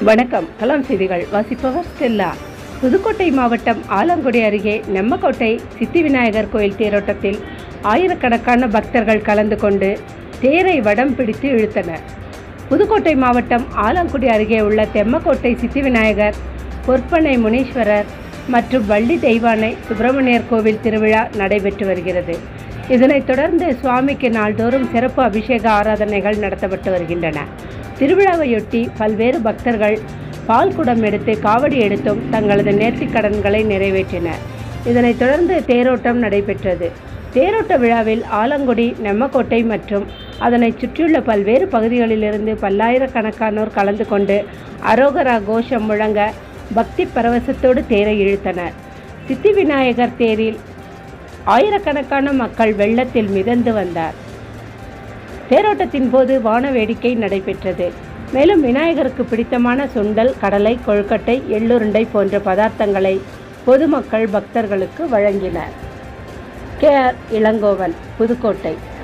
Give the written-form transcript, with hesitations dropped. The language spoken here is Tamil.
வணக்கம். கலாம் செய்திகள் வாசிப்பவர் ஸ்டெல்லா. புதுக்கோட்டை மாவட்டம் ஆலங்குடி அருகே நெம்மக்கோட்டை சித்தி விநாயகர் கோயில் தேரோட்டத்தில் ஆயிரக்கணக்கான பக்தர்கள் கலந்து கொண்டு தேரை வடம் பிடித்து இழுத்தனர். புதுக்கோட்டை மாவட்டம் ஆலங்குடி அருகே உள்ள தெம்மக்கோட்டை சித்தி விநாயகர், பொற்பனை முனீஸ்வரர் மற்றும் வள்ளி தெய்வானை சுப்பிரமணியர் கோவில் திருவிழா நடைபெற்று வருகிறது. இதனைத் தொடர்ந்து சுவாமிக்கு நாள்தோறும் சிறப்பு அபிஷேக ஆராதனைகள் நடத்தப்பட்டு வருகின்றன. திருவிழாவையொட்டி பல்வேறு பக்தர்கள் பால் குடம் எடுத்து காவடி எடுத்தும் தங்களது நேர்த்திக் கடன்களை நிறைவேற்றினர். இதனைத் தொடர்ந்து தேரோட்டம் நடைபெற்றது. தேரோட்ட விழாவில் ஆலங்குடி, நெம்மக்கோட்டை மற்றும் அதனை சுற்றியுள்ள பல்வேறு பகுதிகளிலிருந்து பல்லாயிரக்கணக்கானோர் கலந்து கொண்டு அரோகரா கோஷம் முழங்க பக்தி பரவசத்தோடு தேரை இழுத்தனர். சித்தி விநாயகர் தேரில் ஆயிரக்கணக்கான மக்கள் வெள்ளத்தில் மிதந்து வந்தார். தேரோட்டத்தின் போது வான வேடிக்கை நடைபெற்றது. மேலும் விநாயகருக்கு பிடித்தமான சுண்டல், கடலை, கொழுக்கட்டை, எள்ளுருண்டை போன்ற பதார்த்தங்களை பொதுமக்கள் பக்தர்களுக்கு வழங்கினர். கே.ஆர். இளங்கோவன், புதுக்கோட்டை.